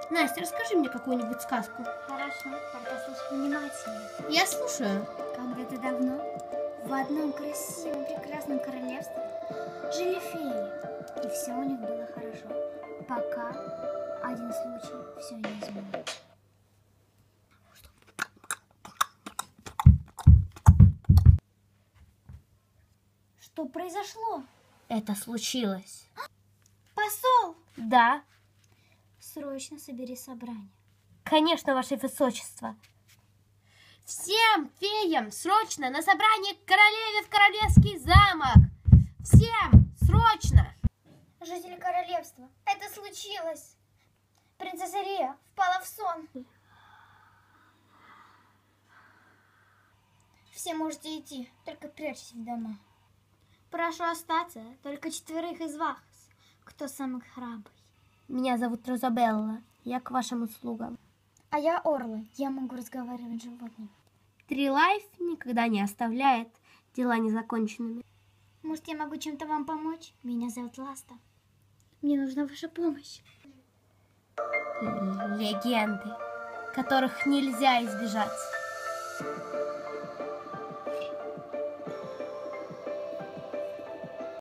Настя, расскажи мне какую-нибудь сказку. Хорошо, только слушай внимательно. Я слушаю. Когда-то давно в одном красивом, прекрасном королевстве жили феи, и все у них было хорошо, пока один случай все не изменил. Что произошло? Это случилось. Посол! Да, Срочно собери собрание. конечно, ваше высочество. Всем феям срочно на собрание к королеве в королевский замок. Всем срочно. Жители королевства, это случилось. Принцесса Рия впала в сон. Все можете идти, только прячьтесь в дома. Прошу остаться только 4 из вас, кто самый храбрый. Меня зовут Розабелла. Я к вашим услугам. А я Орла, я могу разговаривать с животными. Трилайф никогда не оставляет дела незаконченными. Может, я могу чем-то вам помочь? Меня зовут Ласта. Мне нужна ваша помощь. Легенды, которых нельзя избежать.